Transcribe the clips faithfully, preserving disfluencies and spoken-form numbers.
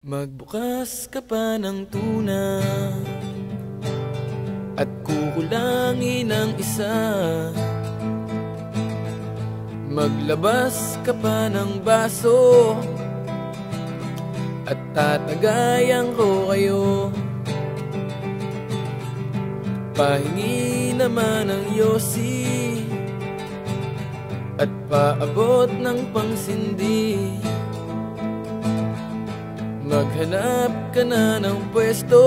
Magbukas ka pa ng tuna at kukulangin ang isa. Maglabas ka pa ng baso at tatagayan ko kayo. Pahingi naman ng yosi at paabot ng pangsindi. Maghanap ka na ng pwesto,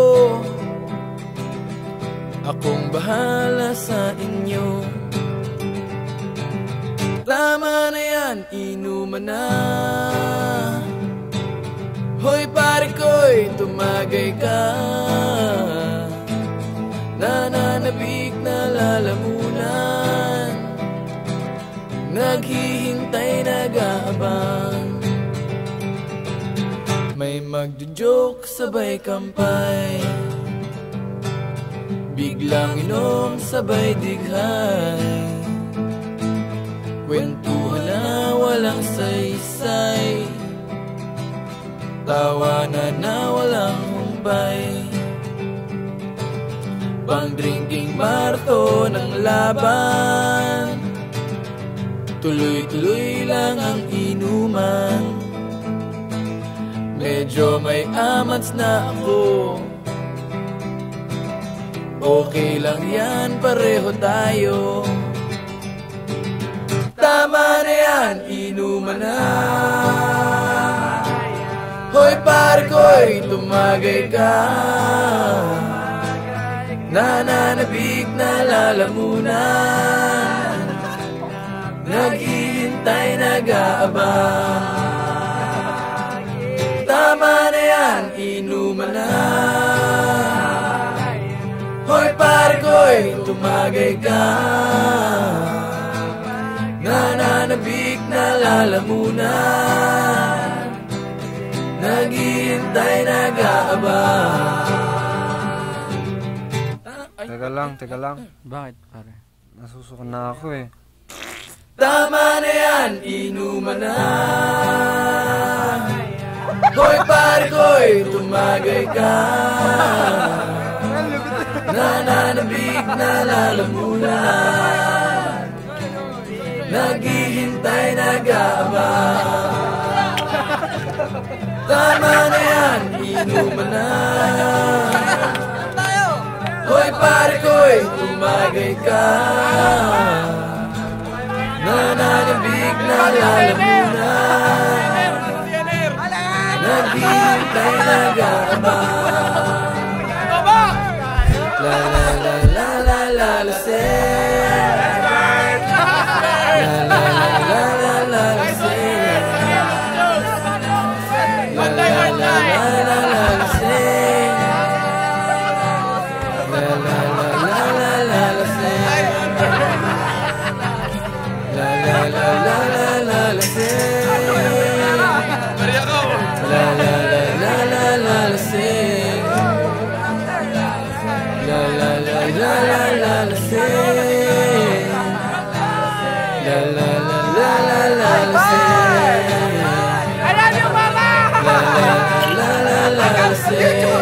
akong bahala sa inyo. Tama na yan, inuman na. Hoy pare ko'y tumagay ka. Nananabik na lalamunan, naghihintay, nag-aabang. May magjo-joke sabay kampay, biglang inom sabay dighay. Kwentuhan na walang saysay, tawanan na walang humpay. Pang-drinking marathon ng laban, tuloy-tuloy lang ang inuman. Medyo may amats na ako, okay lang yan, pareho tayo. Tama na yan, inuman na. Hoy pare ko'y tumagay ka. Nananabik na lalamunan, naghihintay, nag-aabang. Tama na yan, inuman na. Hoy pare ko'y tumagay ka. Nananabik na lalamunan, naghihintay, nag-aabang. Teka lang, teka lang. Bakit pare? Nasusukan na ako eh. Tama na yan, inuman na. Hoy pare ko'y tumagay ka. Nananabik na lalamunan, naghihintay, nag-aabang. Tama na yan, inuman na. Hoy pare ko'y tumagay ka. Nananabik na lalamunan, naghihintay, nag-aabang. La la la la la la la say. La la la la la la la say. La la la la la la la say. La la la la la la la say. La la la la la la la say. La la la la la la la say. La la la la la la la say. La la la la la la la say. I love you, mama. La la la la la la say.